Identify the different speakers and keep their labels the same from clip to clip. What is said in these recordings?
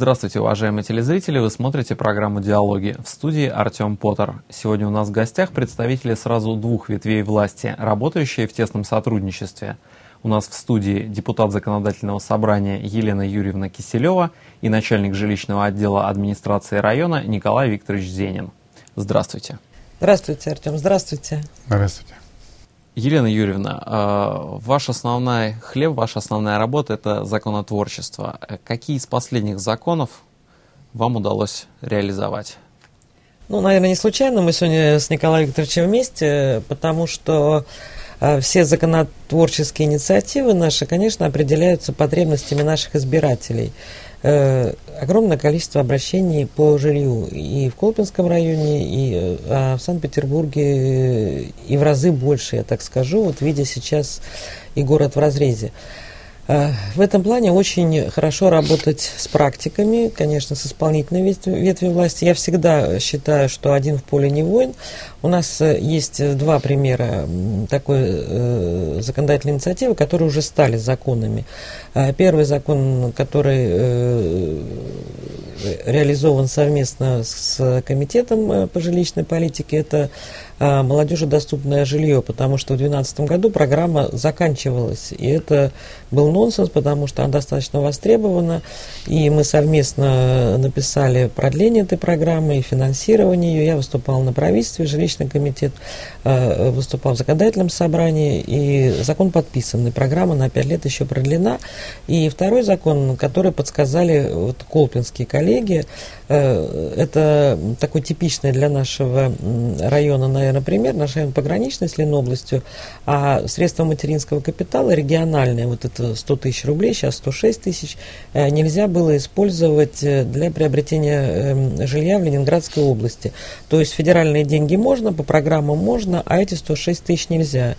Speaker 1: Здравствуйте, уважаемые телезрители! Вы смотрите программу «Диалоги». В студии Артем Поттер. Сегодня у нас в гостях представители сразу двух ветвей власти, работающие в тесном сотрудничестве. У нас в студии депутат Законодательного собрания Елена Юрьевна Киселева и начальник жилищного отдела администрации района Николай Викторович Зенин. Здравствуйте.
Speaker 2: Здравствуйте, Артем. Здравствуйте.
Speaker 3: Здравствуйте.
Speaker 1: Елена Юрьевна, ваша основная работа – это законотворчество. Какие из последних законов вам удалось реализовать?
Speaker 2: Наверное, не случайно мы сегодня с Николаем Викторовичем вместе, потому что все законотворческие инициативы наши, конечно, определяются потребностями наших избирателей. Огромное количество обращений по жилью и в Колпинском районе, и в Санкт-Петербурге, и в разы больше, я так скажу, вот видя сейчас и город в разрезе. В этом плане очень хорошо работать с практиками, конечно, с исполнительной ветвью власти. Я всегда считаю, что один в поле не воин. У нас есть два примера такой законодательной инициативы, которые уже стали законами. Первый закон, который реализован совместно с Комитетом по жилищной политике, это молодежи доступное жилье, потому что в 2012 году программа заканчивалась, и это был нонсенс, потому что она достаточно востребована, и мы совместно написали продление этой программы и финансирование ее. Я выступал на правительстве, жилищный комитет выступал в законодательном собрании, и закон подписан, и программа на 5 лет еще продлена. И второй закон, который подсказали колпинские коллеги, это такой типичный для нашего района, наверное, пример. Наш район пограничный с Ленобластью, а средства материнского капитала региональные, вот это 100 тысяч рублей, сейчас 106 тысяч, нельзя было использовать для приобретения жилья в Ленинградской области. То есть федеральные деньги можно, по программам можно, а эти 106 тысяч нельзя.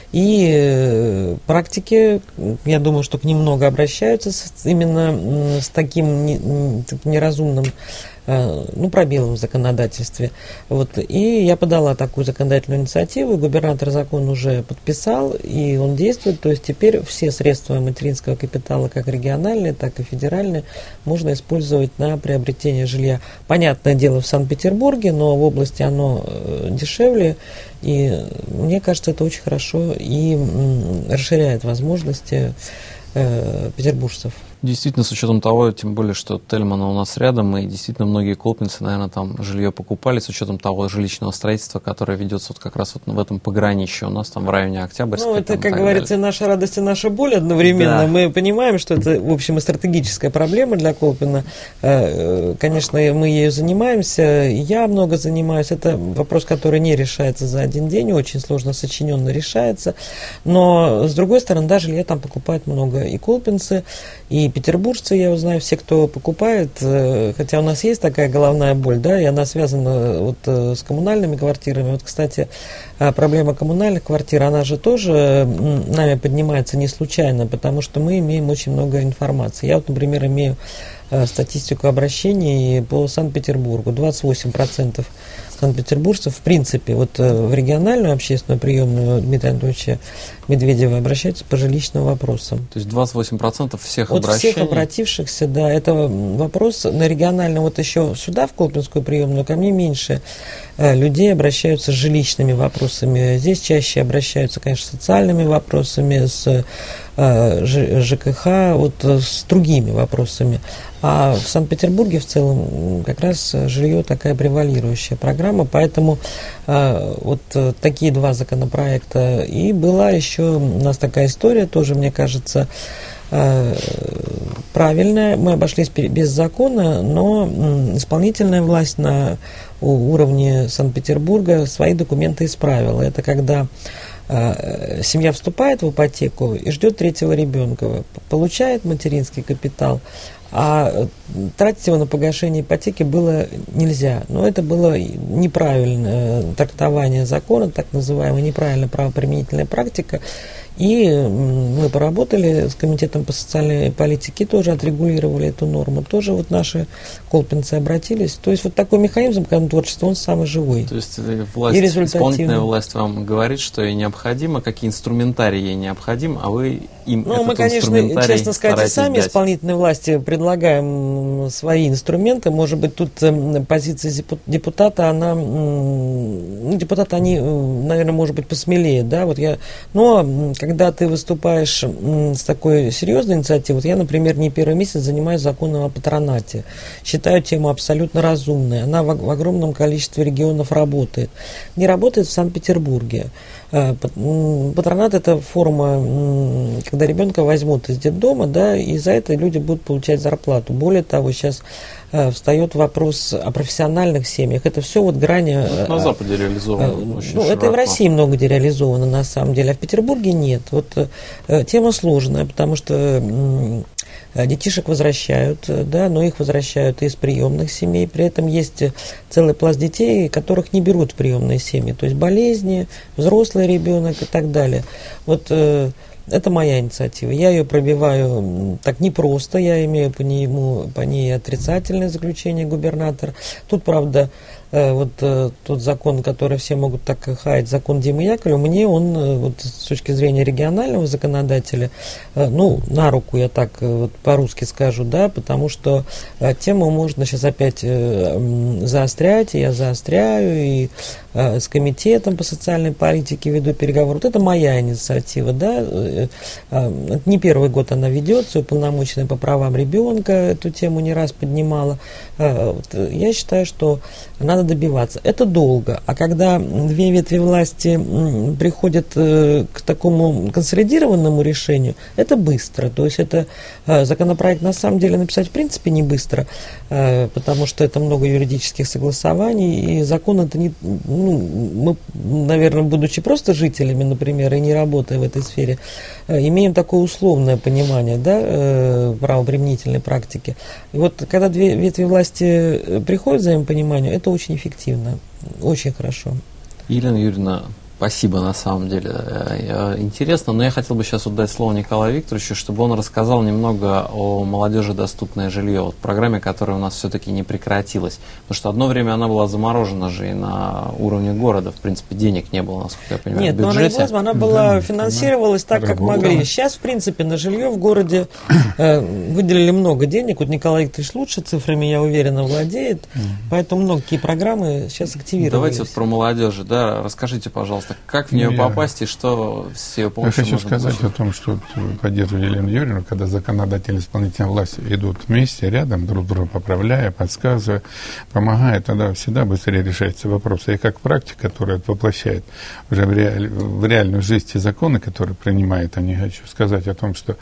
Speaker 2: И практики, я думаю, что к ним много обращаются именно с таким неразумным пробелом в законодательстве. И я подала такую законодательную инициативу, губернатор закон уже подписал, и он действует. То есть теперь все средства материнского капитала, как региональные, так и федеральные, можно использовать на приобретение жилья. Понятное дело, в Санкт-Петербурге, но в области оно дешевле, и мне кажется, это очень хорошо и расширяет возможности петербуржцев.
Speaker 1: Действительно, с учетом того, тем более, что Тельмана у нас рядом, и действительно многие колпинцы, наверное, там жилье покупали, с учетом того жилищного строительства, которое ведется как раз в этом пограничье у нас там в районе Октябрьской.
Speaker 2: Это, как говорится, и наша радость, и наша боль одновременно. Да. Мы понимаем, что это, в общем, и стратегическая проблема для Колпина. Конечно, мы ею занимаемся, я много занимаюсь. Это вопрос, который не решается за один день, очень сложно сочиненно решается. Но, с другой стороны, да, жилья там покупают много и колпинцы, и петербуржцы, я знаю, все, кто покупает, хотя у нас есть такая головная боль, да, и она связана с коммунальными квартирами. Кстати, проблема коммунальных квартир, она же тоже нами поднимается не случайно, потому что мы имеем очень много информации. Я например, имею статистику обращений по Санкт-Петербургу. 28% санкт-петербуржцев, в принципе, в региональную общественную приемную Дмитрия Анатольевича Медведева обращаются по жилищным вопросам.
Speaker 1: То есть 28% всех обращений?
Speaker 2: Всех обратившихся, да. Это вопрос на региональном, еще сюда, в Колпинскую приемную, ко мне меньше людей обращаются с жилищными вопросами. Здесь чаще обращаются, конечно, с социальными вопросами, с ЖКХ, с другими вопросами. А в Санкт-Петербурге в целом как раз жилье такая превалирующая программа, поэтому такие два законопроекта. И была еще у нас такая история, тоже, мне кажется, правильная. Мы обошлись без закона, но исполнительная власть на уровне Санкт-Петербурга свои документы исправила. Это когда семья вступает в ипотеку и ждет третьего ребенка, получает материнский капитал, а тратить его на погашение ипотеки было нельзя. Но это было неправильное трактование закона, так называемая неправильная правоприменительная практика. И мы поработали с Комитетом по социальной политике, тоже отрегулировали эту норму. Тоже вот наши колпинцы обратились. То есть вот такой механизм законотворчества, он самый живой.
Speaker 1: То есть исполнительная власть вам говорит, что ей необходимо, какие инструментарии ей необходим, а вы им
Speaker 2: мы, конечно, честно сказать, и сами исполнительной власти предлагаем свои инструменты. Может быть, тут позиция депутата, депутаты, они, наверное, может быть, посмелее, да, вот но когда ты выступаешь с такой серьезной инициативой, вот я, например, не первый месяц занимаюсь законом о патронате, считаю тему абсолютно разумной, она в огромном количестве регионов работает. Не работает в Санкт-Петербурге. Патронат – это форма, когда ребенка возьмут из детдома, да, и за это люди будут получать зарплату. Более того, сейчас встает вопрос о профессиональных семьях. Это все вот грани...
Speaker 1: на Западе реализовано очень широко.
Speaker 2: Это и в России много где реализовано, на самом деле, а в Петербурге нет. Вот тема сложная, потому что детишек возвращают, да, но их возвращают из приемных семей. При этом есть целый пласт детей, которых не берут в приемные семьи. То есть болезни, взрослый ребенок и так далее. Вот это моя инициатива. Я ее пробиваю так непросто. Я имею по ней отрицательное заключение губернатора. Тут, правда, тот закон, который все могут так хаять, закон Димы Яковлева, мне он вот, с точки зрения регионального законодателя, на руку, я так вот по-русски скажу, да, потому что тему можно сейчас опять заострять, и я заостряю, и с комитетом по социальной политике веду переговоры. Вот это моя инициатива, да. Это не первый год она ведется, уполномоченная по правам ребенка эту тему не раз поднимала. Я считаю, что надо добиваться. Это долго. А когда две ветви власти приходят к такому консолидированному решению, это быстро. То есть это законопроект на самом деле написать в принципе не быстро, потому что это много юридических согласований, и закон это не... мы, наверное, будучи просто жителями, например, и не работая в этой сфере, имеем такое условное понимание, да, правоприменительной практики. И вот когда две ветви власти приходят к взаимопониманию, это очень эффективно, очень хорошо.
Speaker 1: Елена Юрьевна, спасибо, на самом деле. Интересно, но я хотел бы сейчас дать слово Николаю Викторовичу, чтобы он рассказал немного о молодежи доступное жилье, вот программе, которая у нас все-таки не прекратилась. Потому что одно время она была заморожена же и на уровне города, в принципе, денег не было, насколько я понимаю, в бюджете.
Speaker 2: Нет, она была, финансировалась так, как могли. Сейчас, в принципе, на жилье в городе выделили много денег. Вот Николай Викторович лучше цифрами, я уверена, владеет, поэтому многие программы сейчас активировались.
Speaker 1: Давайте вот про молодежь, да, расскажите, пожалуйста, как в нее попасть и что с ее помощью
Speaker 3: можно получить? Я хочу сказать о том, что поддерживаю Елену Юрьевну, когда законодатель и исполнительная власть идут вместе, рядом, друг друга поправляя, подсказывая, помогая, тогда всегда быстрее решается вопрос. И как практик, который это воплощает уже в реальную жизнь те законы, которые принимает, а не хочу сказать о том, что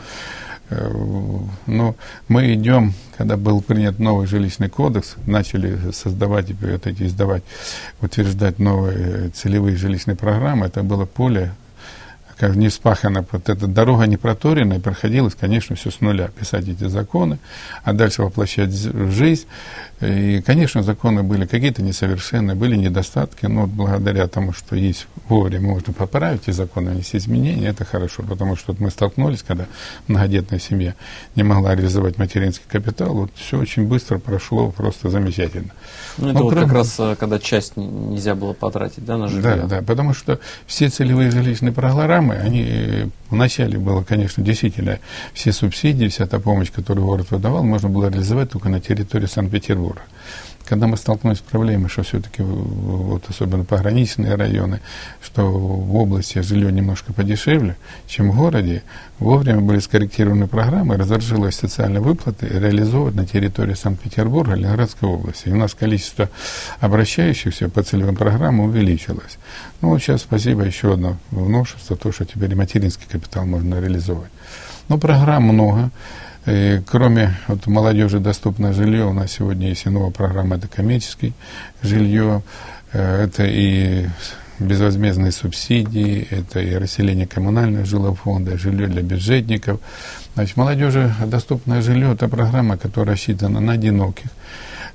Speaker 3: мы идем, когда был принят новый жилищный кодекс, начали создавать, издавать, утверждать новые целевые жилищные программы, это было поле, как не вспахано, вот эта дорога не проторенная, приходилось, конечно, все с нуля, писать эти законы, а дальше воплощать в жизнь. И, конечно, законы были какие-то несовершенные, были недостатки, но благодаря тому, что есть вовремя, можно поправить эти законы, внести изменения, это хорошо, потому что вот мы столкнулись, когда многодетная семья не могла реализовать материнский капитал, вот все очень быстро прошло, просто замечательно.
Speaker 1: Это вот как раз, когда часть нельзя было потратить, да, на жилье?
Speaker 3: Да, потому что все целевые жилищные программы, они вначале было, конечно, действительно, все субсидии, вся та помощь, которую город выдавал, можно было реализовать только на территории Санкт-Петербурга. Когда мы столкнулись с проблемой, что все-таки, вот, особенно пограничные районы, что в области жилье немножко подешевле, чем в городе, вовремя были скорректированы программы, разрешилось социальные выплаты реализовывать на территории Санкт-Петербурга, Ленинградской области. И у нас количество обращающихся по целевым программам увеличилось. Вот сейчас, спасибо, еще одно новшество, то, что теперь материнский капитал можно реализовать. Программ много. И кроме молодежи доступное жилье, у нас сегодня есть и новая программа, это коммерческое жилье, это и безвозмездные субсидии, это и расселение коммунального жилфонда, жилье для бюджетников. Значит, молодежи доступное жилье – это программа, которая рассчитана на одиноких,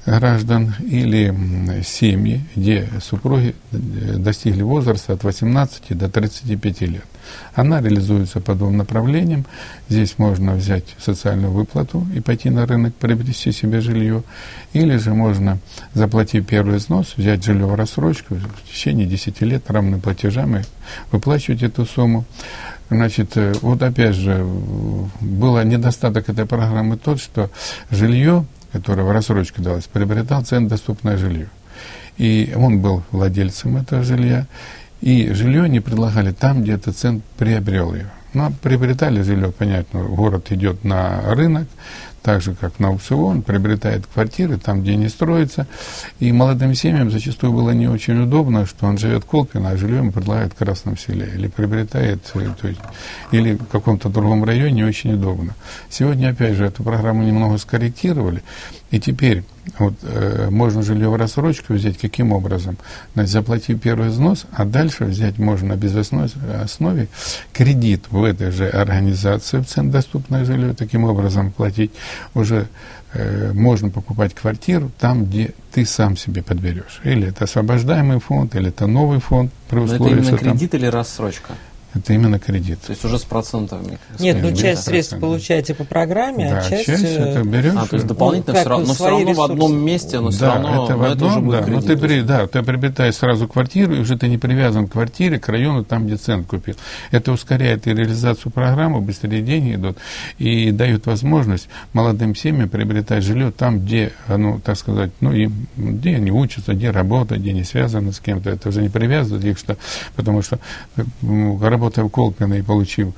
Speaker 3: граждан или семьи, где супруги достигли возраста от 18 до 35 лет. Она реализуется по двум направлениям. Здесь можно взять социальную выплату и пойти на рынок, приобрести себе жилье. Или же можно, заплатив первый взнос, взять жилье в рассрочку, в течение 10 лет равными платежами выплачивать эту сумму. Значит, вот опять же, был недостаток этой программы тот, что жилье, которое в рассрочку далось, приобретал ценодоступное жилье. И он был владельцем этого жилья. И жилье не предлагали там, где этот цент приобрел ее. Но приобретали жилье, понятно, город идет на рынок, так же, как на аукцион, приобретает квартиры там, где не строится. И молодым семьям зачастую было не очень удобно, что он живет в Колпино, а жилье ему предлагают в Красном Селе. Или приобретает, то есть, или в каком-то другом районе, не очень удобно. Сегодня, опять же, эту программу немного скорректировали. И теперь вот, можно жилье в рассрочку взять каким образом? Значит, заплатив первый взнос, а дальше взять можно на безвозмездной основе кредит в этой же организации в ценодоступное жилье, таким образом платить. Уже можно покупать квартиру там, где ты сам себе подберешь. Или это освобождаемый фонд, или это новый фонд. При условии,
Speaker 1: но это именно
Speaker 3: что
Speaker 1: кредит или рассрочка?
Speaker 3: Это именно кредит.
Speaker 1: То есть уже с процентами?
Speaker 2: Нет, ну часть средств получаете по программе,
Speaker 3: да,
Speaker 2: а часть
Speaker 3: это берешь.
Speaker 1: То есть дополнительно все равно, но все равно в одном месте, но все равно
Speaker 3: это в одном,
Speaker 1: это уже будет кредит.
Speaker 3: Но ты приобретаешь сразу квартиру, и уже ты не привязан к квартире, к району, там, где цент купил. Это ускоряет и реализацию программы, быстрее деньги идут, и дают возможность молодым семьям приобретать жилье там, где, ну, так сказать, ну, им, где они учатся, где работают, где не связаны с кем-то. Это уже не привязывает их, потому что работая в Колпино и получив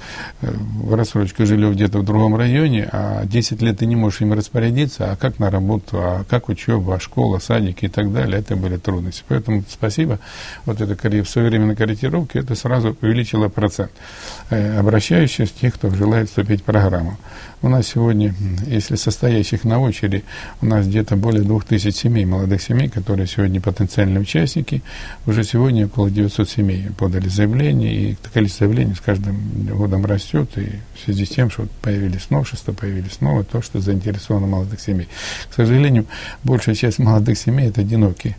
Speaker 3: в рассрочку жилье где-то в другом районе, а 10 лет ты не можешь им распорядиться, а как на работу, а как учеба, а школа, садики и так далее, это были трудности. Поэтому спасибо, вот это в современной корректировке, это сразу увеличило процент обращающихся, тех, кто желает вступить в программу. У нас сегодня, если состоящих на очереди, у нас где-то более 2000 семей, молодых семей, которые сегодня потенциальные участники. Уже сегодня около 900 семей подали заявление, и количество заявлений с каждым годом растет, и в связи с тем, что появились новшества, появились новые, то, что заинтересовано молодых семей. К сожалению, большая часть молодых семей – это одинокие.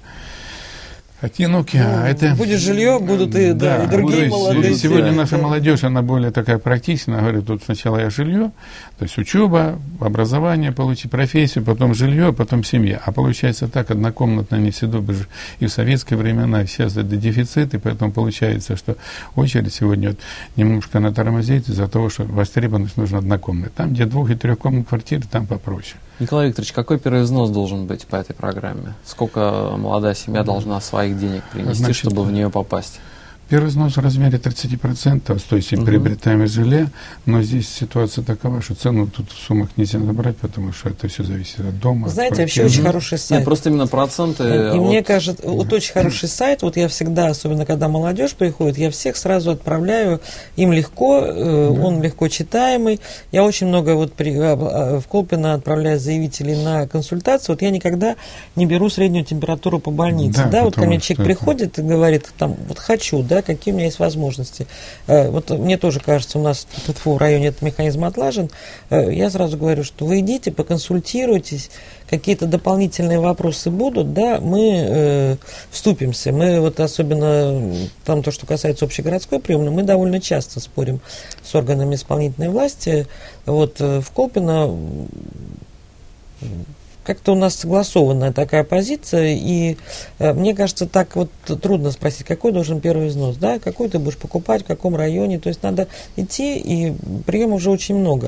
Speaker 3: Это...
Speaker 2: Будет жилье, будут и другие молодые.
Speaker 3: Сегодня наша молодежь, она более такая практичная, она говорит, тут сначала я жилье, то есть учеба, образование, получить профессию, потом жилье, потом семья. А получается так, однокомнатно не всегда бы и в советские времена, сейчас это дефицит, и поэтому получается, что очередь сегодня вот немножко она тормозит из-за того, что востребованность нужна однокомнатная. Там, где 2- и 3-комнатные квартиры, там попроще.
Speaker 1: Николай Викторович, какой первый взнос должен быть по этой программе? Сколько молодая семья должна своих денег принести, чтобы в нее попасть?
Speaker 3: Первый взнос в размере 30% стоимости приобретаемого жилья, но здесь ситуация такова, что цену тут в суммах нельзя набрать, потому что это все зависит от дома.
Speaker 2: Знаете, вообще очень хороший сайт.
Speaker 1: Нет, просто именно проценты.
Speaker 2: И мне кажется, вот очень хороший сайт, вот я всегда, особенно когда молодежь приходит, я всех сразу отправляю, им легко, он легко читаемый. Я очень много вот в Колпино отправляю заявителей на консультацию, вот я никогда не беру среднюю температуру по больнице. Да, вот ко мне человек приходит и говорит, там, вот хочу, да, какие у меня есть возможности. Вот мне тоже кажется, у нас в районе этот механизм отлажен. Я сразу говорю, что вы идите, поконсультируйтесь, какие-то дополнительные вопросы будут, да, мы вступимся. Мы вот особенно там то, что касается общегородской приемной, мы довольно часто спорим с органами исполнительной власти. Вот в Колпино как-то у нас согласованная такая позиция, и мне кажется, так вот трудно спросить, какой должен первый взнос, да, какой ты будешь покупать, в каком районе, то есть надо идти, и приемов уже очень много.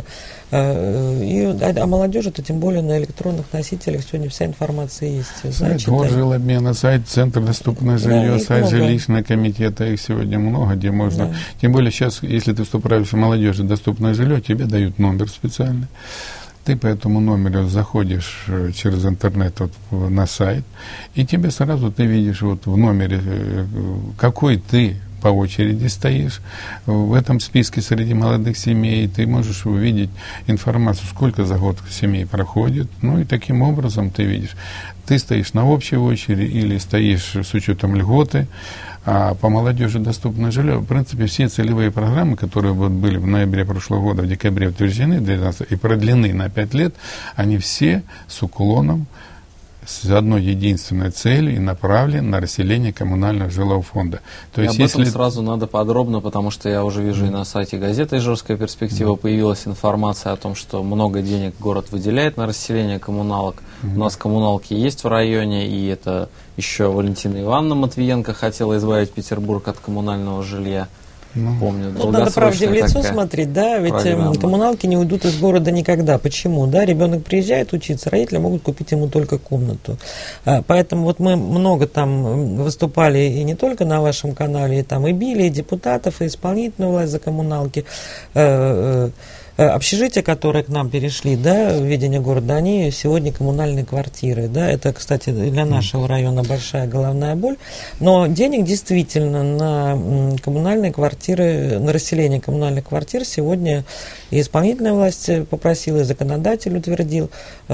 Speaker 2: А молодежи-то тем более на электронных носителях сегодня вся информация есть.
Speaker 3: Сайт жилобмена, сайт Центр доступное жилье, сайт жилищного комитета, их сегодня много, где можно. Да. Тем более сейчас, если ты вступаешь в молодежь доступное жилье, тебе дают номер специальный. Ты по этому номеру заходишь через интернет вот на сайт, и тебе сразу ты видишь вот в номере, какой ты по очереди стоишь. В этом списке среди молодых семей ты можешь увидеть информацию, сколько за год семей проходит. Ну и таким образом ты видишь, ты стоишь на общей очереди или стоишь с учетом льготы. А по молодежи доступное жилье, в принципе, все целевые программы, которые вот были в ноябре прошлого года, в декабре утверждены и продлены на 5 лет, они все с уклоном с одной единственной целью и направлен на расселение коммунального жилого фонда. То есть,
Speaker 1: об этом сразу надо подробно, потому что я уже вижу и на сайте газеты «Ижорская перспектива» появилась информация о том, что много денег город выделяет на расселение коммуналок. У нас коммуналки есть в районе, и это еще Валентина Ивановна Матвиенко хотела избавить Петербург от коммунального жилья. Помню,
Speaker 2: надо правде в лицо смотреть, да, ведь программа. Коммуналки не уйдут из города никогда. Почему? Да, ребенок приезжает учиться, родители могут купить ему только комнату. Поэтому вот мы много там выступали и не только на вашем канале, и там и били и депутатов, и исполнительную власть за коммуналки. Общежития, которые к нам перешли, да, в ведение города, они сегодня коммунальные квартиры, да, это, кстати, для нашего района большая головная боль, но денег действительно на коммунальные квартиры, на расселение коммунальных квартир сегодня и исполнительная власть попросила, и законодатель утвердил.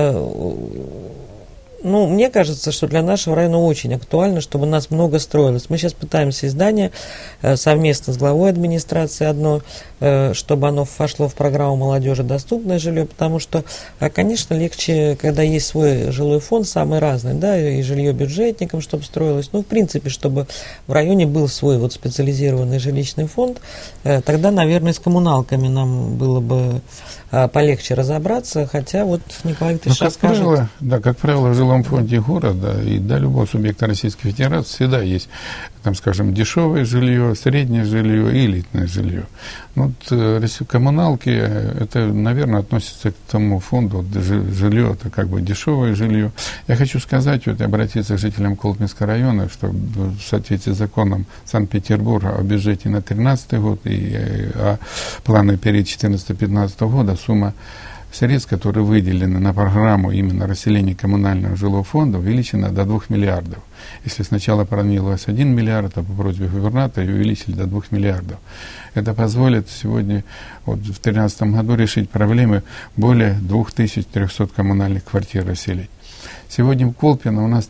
Speaker 2: Ну, мне кажется, что для нашего района очень актуально, чтобы у нас много строилось. Мы сейчас пытаемся издание совместно с главой администрации одно, чтобы оно вошло в программу молодежи «Доступное жилье», потому что, конечно, легче, когда есть свой жилой фонд, самый разный, да, и жилье бюджетникам, чтобы строилось. Ну, в принципе, чтобы в районе был свой вот специализированный жилищный фонд, тогда, наверное, с коммуналками нам было бы полегче разобраться, хотя вот Николай Викторович скажет.
Speaker 3: Как правило, в жилом фонде города и до любого субъекта Российской Федерации всегда есть, там, скажем, дешевое жилье, среднее жилье и элитное жилье. Вот коммуналки, это, наверное, относится к тому фонду, жилье, это как бы дешевое жилье. Я хочу сказать, вот, обратиться к жителям Колпинского района, что в соответствии с законом Санкт-Петербурга о бюджете на 2013 год и о плане период 2014-2015 года сумма средств, которые выделены на программу именно расселения коммунального жилого фонда, увеличена до 2 миллиардов. Если сначала планировалось 1 миллиард, то по просьбе губернатора увеличили до 2 миллиардов. Это позволит сегодня, вот, в 2013 году решить проблемы более 2300 коммунальных квартир расселить. Сегодня в Колпино у нас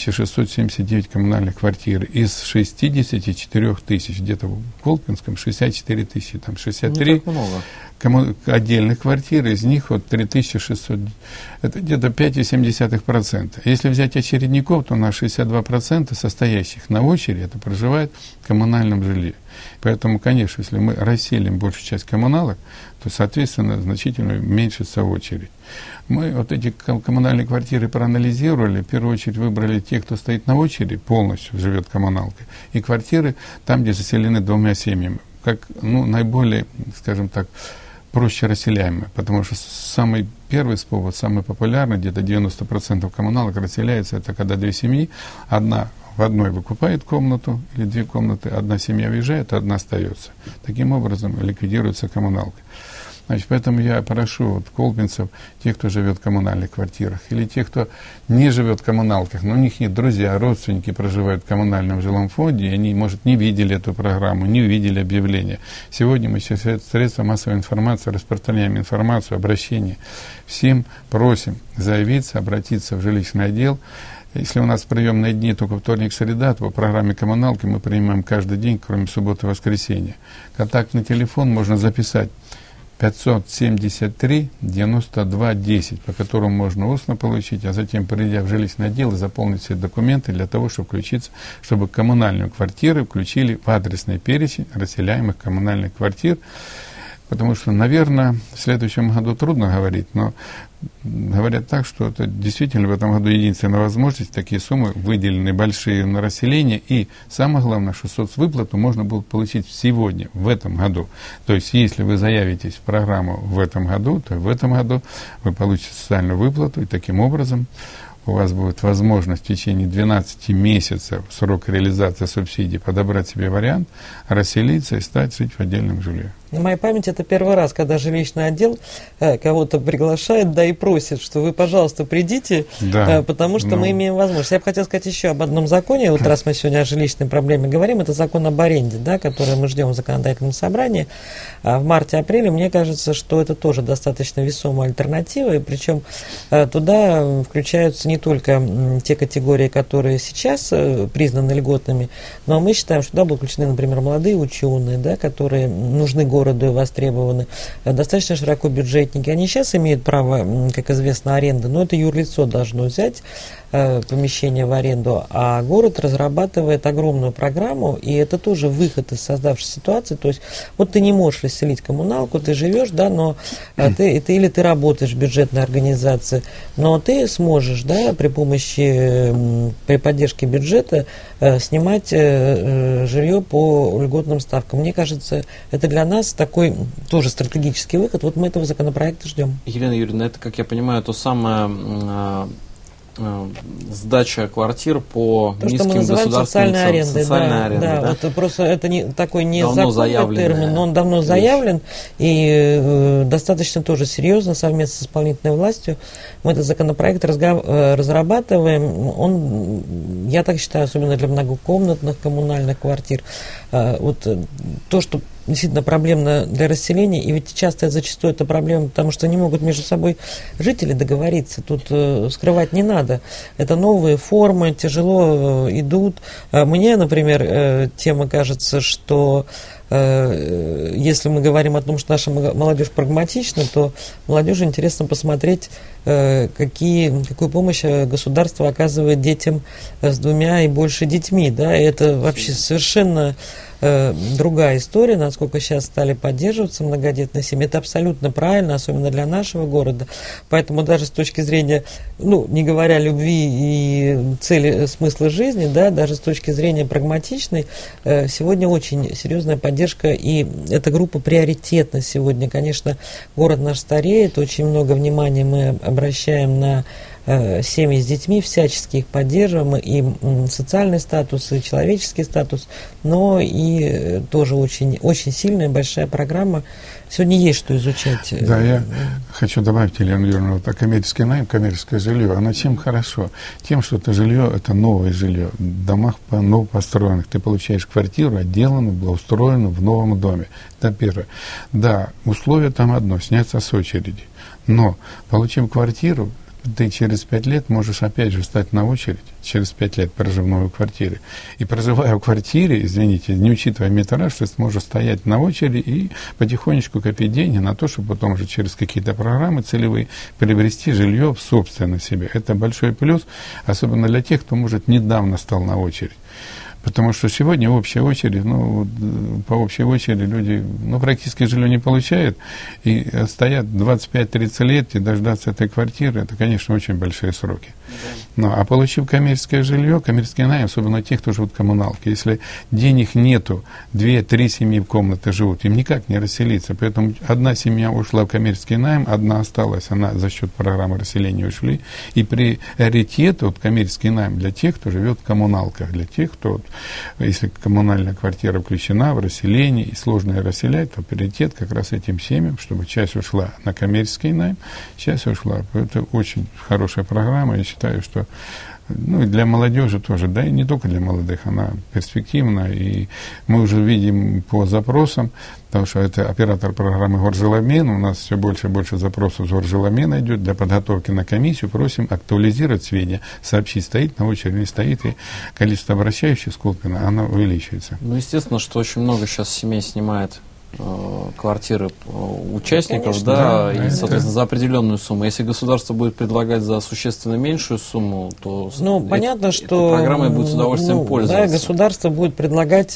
Speaker 3: 3679 коммунальных квартир из 64 тысяч, где-то в Колпинском 64 тысячи, там 63 отдельных квартир, из них вот 3600, это где-то 5,7%. Если взять очередников, то у нас 62% состоящих на очереди, это проживает в коммунальном жилье. Поэтому, конечно, если мы расселим большую часть коммуналок, то, соответственно, значительно уменьшится очередь. Мы вот эти коммунальные квартиры проанализировали, в первую очередь выбрали тех, кто стоит на очереди, полностью живет коммуналкой, и квартиры там, где заселены 2 семьями, как, ну, наиболее, скажем так, проще расселяемые, потому что самый первый способ, самый популярный, где-то 90% коммуналок расселяется, это когда 2 семьи, одна в одной выкупает комнату или 2 комнаты, одна семья уезжает, а одна остается. Таким образом ликвидируется коммуналка. Значит, поэтому я прошу вот колпинцев, тех, кто живет в коммунальных квартирах, или тех, кто не живет в коммуналках, но у них нет друзья, родственники проживают в коммунальном жилом фонде, и они, может, не видели эту программу, не увидели объявление. Сегодня мы через средства массовой информации распространяем информацию, обращение. Всем просим заявиться, обратиться в жилищный отдел. Если у нас приемные дни только вторник, среда, то по программе коммуналки мы принимаем каждый день, кроме субботы и воскресенья. Контактный телефон можно записать 573-92-10, по которому можно устно получить, а затем, придя в жилищный отдел, и заполнить все документы для того, чтобы включиться, чтобы коммунальные квартиры включили в адресный перечень расселяемых коммунальных квартир. Потому что, наверное, в следующем году трудно говорить, но говорят так, что это действительно в этом году единственная возможность, такие суммы выделены большие на расселение, и самое главное, что соцвыплату можно будет получить сегодня, в этом году. То есть, если вы заявитесь в программу в этом году, то в этом году вы получите социальную выплату, и таким образом у вас будет возможность в течение 12 месяцев срок реализации субсидий подобрать себе вариант, расселиться и стать жить в отдельном жилье.
Speaker 2: На моей памяти это первый раз, когда жилищный отдел кого-то приглашает, да, и просит, что вы, пожалуйста, придите, да, потому что мы имеем возможность. Я бы хотела сказать еще об одном законе, вот раз мы сегодня о жилищной проблеме говорим, это закон об аренде, да, который мы ждем в законодательном собрании в марте-апреле. Мне кажется, что это тоже достаточно весомая альтернатива, и причем туда включаются не только те категории, которые сейчас признаны льготными, но мы считаем, что туда будут включены, например, молодые ученые, да, которые нужны городу и востребованы, достаточно широко бюджетники. Они сейчас имеют право, как известно, аренды, но это юрлицо должно взять помещение в аренду, а город разрабатывает огромную программу, и это тоже выход из создавшейся ситуации. То есть вот ты не можешь расселить коммуналку, ты живешь, да, но или ты работаешь в бюджетной организации, но ты сможешь, да, при поддержке бюджета снимать жилье по льготным ставкам. Мне кажется, это для нас такой тоже стратегический выход. Вот мы этого законопроекта ждем.
Speaker 1: Елена Юрьевна, это, как я понимаю, то самое сдача квартир по
Speaker 2: то,
Speaker 1: низким
Speaker 2: государственным
Speaker 1: социальной арендой.
Speaker 2: Да. Вот просто это не такой незаконный термин, но он давно
Speaker 1: вещь.
Speaker 2: заявлен, и достаточно тоже серьезно совместно с исполнительной властью мы этот законопроект разрабатываем. Я так считаю, особенно для многокомнатных коммунальных квартир, вот то, что действительно проблемно для расселения, и ведь часто и зачастую это проблема, потому что не могут между собой жители договориться, тут скрывать не надо. Это новые формы, тяжело идут. Мне, например, тема кажется, что если мы говорим о том, что наша молодежь прагматична, то молодежи интересно посмотреть, какую помощь государство оказывает детям с 2 и больше детьми. Да? И это вообще совершенно другая история, насколько сейчас стали поддерживаться многодетные семьи. Это абсолютно правильно, особенно для нашего города. Поэтому даже с точки зрения, не говоря любви и цели, смысла жизни, да, даже с точки зрения прагматичной, сегодня очень серьезная поддержка, и эта группа приоритетна сегодня. Конечно, город наш стареет, очень много внимания мы обращаем на семьи с детьми, всячески их поддерживаем, и социальный статус, и человеческий статус, но и тоже очень, очень сильная, большая программа. Сегодня есть что изучать.
Speaker 3: Да, я хочу добавить, Елена Юрьевна, вот коммерческий найм, коммерческое жилье, оно чем хорошо? Тем, что это жилье, это новое жилье, в домах новопостроенных. Ты получаешь квартиру, отделанную, благоустроенную в новом доме. Это первое. Да, условие там одно, сняться с очереди. Но, получив квартиру, ты через 5 лет можешь опять же встать на очередь, через 5 лет прожив в новой квартире. И проживая в квартире, извините, не учитывая метраж, ты сможешь стоять на очереди и потихонечку копить деньги на то, чтобы потом уже через какие-то программы целевые приобрести жилье в собственность себе. Это большой плюс, особенно для тех, кто, может, недавно стал на очередь. Потому что сегодня общая очередь, по общей очереди люди, практически жилье не получают, и стоят 25-30 лет, и дождаться этой квартиры, это, конечно, очень большие сроки. Да. А получив коммерческое жилье, коммерческий найм, особенно тех, кто живут в коммуналке, если денег нету, 2-3 семьи в комнате живут, им никак не расселиться, поэтому одна семья ушла в коммерческий найм, одна осталась, она за счет программы расселения ушли, и приоритет, коммерческий найм для тех, кто живет в коммуналках, для тех, кто, если коммунальная квартира включена в расселение и сложно ее расселять, то приоритет как раз этим семьям, чтобы часть ушла на коммерческий найм, часть ушла. Это очень хорошая программа, я считаю, что и для молодежи тоже, да и не только для молодых, она перспективна, и мы уже видим по запросам, потому что это оператор программы «Горжилобмен», у нас все больше и больше запросов с «Горжилобмена» идет для подготовки на комиссию, просим актуализировать сведения, сообщить, стоит на очереди, не стоит, и количество обращающихся с Колпина, оно увеличивается.
Speaker 1: Естественно, что очень много сейчас семей снимает квартиры участников,
Speaker 2: конечно,
Speaker 1: да, и, соответственно, за определенную сумму. Если государство будет предлагать за существенно меньшую сумму, то
Speaker 2: понятно, что
Speaker 1: программой будет с удовольствием пользоваться.
Speaker 2: Да, государство будет предлагать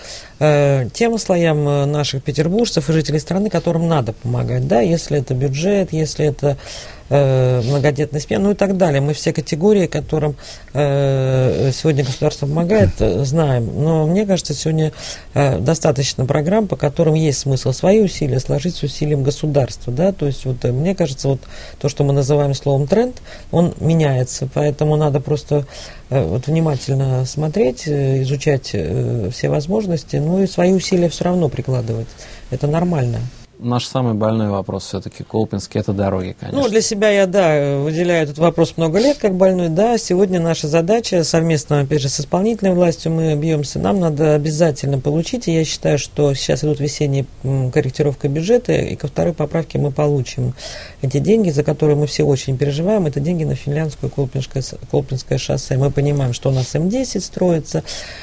Speaker 2: тем слоям наших петербуржцев и жителей страны, которым надо помогать, да, если это бюджет, если это многодетная семья, и так далее. Мы все категории, которым сегодня государство помогает, знаем. Но мне кажется, сегодня достаточно программ, по которым есть смысл свои усилия сложить с усилием государства. Да? То есть, мне кажется, то, что мы называем словом тренд, он меняется. Поэтому надо просто внимательно смотреть, изучать все возможности, и свои усилия все равно прикладывать. Это нормально.
Speaker 1: Наш самый больной вопрос все-таки Колпинский — это дороги, конечно.
Speaker 2: Для себя я, выделяю этот вопрос много лет как больной. Да, сегодня наша задача совместно, опять же, с исполнительной властью мы бьемся. Нам надо обязательно получить, и я считаю, что сейчас идут весенние корректировка бюджета, и ко второй поправке мы получим эти деньги, за которые мы все очень переживаем. Это деньги на финляндское Колпинское шоссе. Мы понимаем, что у нас М10 строится.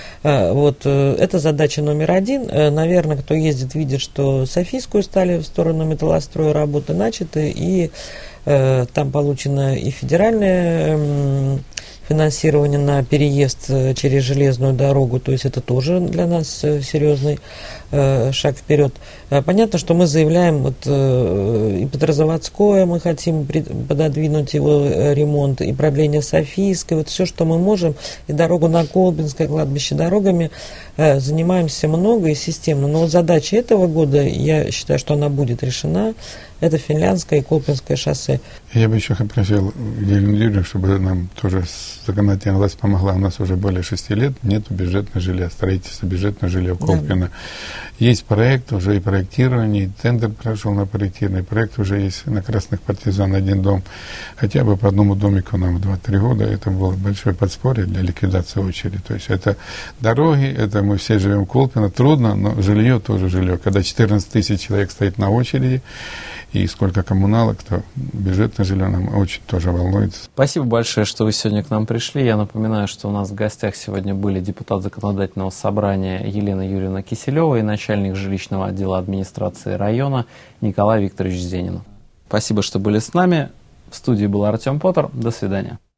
Speaker 2: Это задача номер 1. Наверное, кто ездит, видит, что Софийскую стали в сторону металлостроя работы начаты, и там получено и федеральное финансирование на переезд через железную дорогу, то есть это тоже для нас серьезный шаг вперед. Понятно, что мы заявляем и Петрозаводское, мы хотим пододвинуть его ремонт, и продление Софийской, вот все, что мы можем, и дорогу на Колпинское кладбище, дорогами занимаемся много и системно. Но вот задача этого года, я считаю, что она будет решена, это Финляндское и Колпинское шоссе.
Speaker 3: Я бы еще попросил Елену Юрьевну, чтобы нам тоже законодательная власть помогла. У нас уже более 6 лет нет бюджетного жилья, строительства бюджетного жилья в Колпино. Да. Есть проект, уже и проектирование, и тендер прошел на проектирование, проект уже есть на Красных Партизан 1 дом. Хотя бы по одному домику нам в 2-3 года, это было большое подспорье для ликвидации очереди. То есть это дороги, это мы все живем в Колпино, трудно, но жилье тоже жилье. Когда 14 тысяч человек стоит на очереди, и сколько коммуналок, то бюджетное жилье нам очень тоже волнует.
Speaker 1: Спасибо большое, что вы сегодня к нам пришли. Я напоминаю, что у нас в гостях сегодня были депутат Законодательного собрания Елена Юрьевна Киселева и начальник жилищного отдела администрации района Николай Викторович Зенин. Спасибо, что были с нами. В студии был Артем Поттер. До свидания.